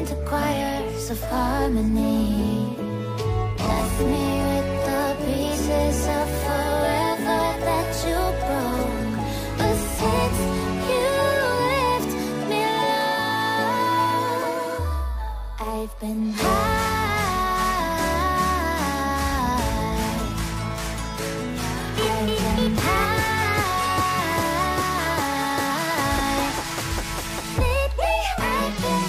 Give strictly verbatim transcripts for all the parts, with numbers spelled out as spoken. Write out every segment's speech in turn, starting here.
into choirs of harmony. Left me with the pieces of forever that you broke. But since you left me alone, I've been high. I've been high. Lately I've been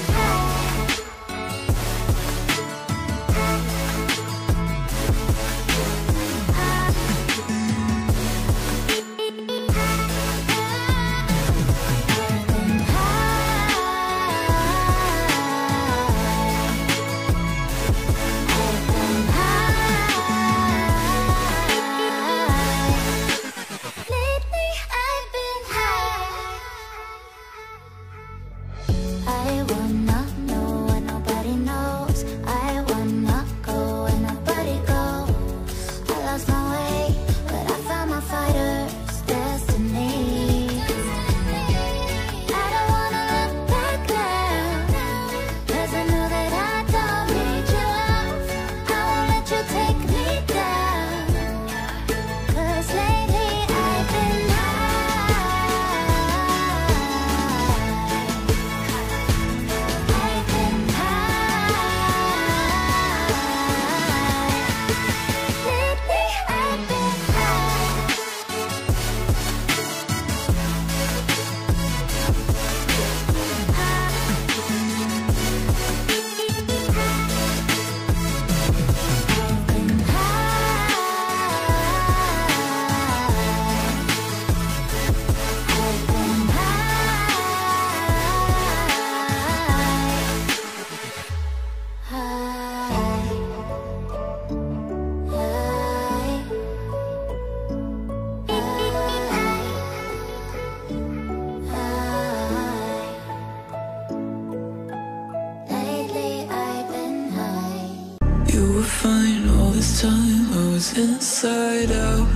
inside out.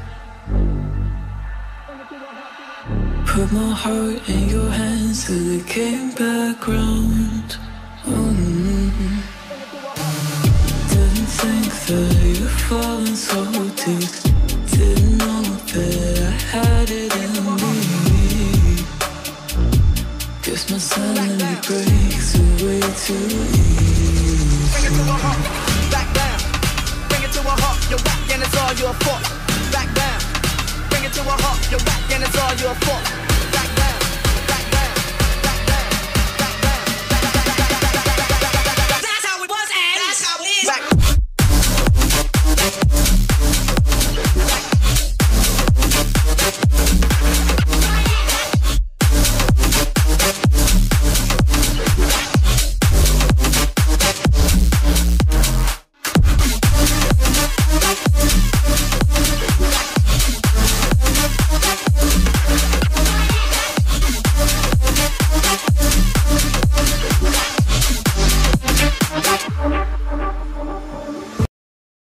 Put my heart in your hands till it came back round. Mm-hmm. Didn't think that you'd fallen so deep. Didn't know that I had it in me. Guess my sanity breaks away too easy. Bring it to a heart, back down. Bring it to a heart, you're back and it's all your fault. Back down. Bring it to a heart, you're back and it's all your fault.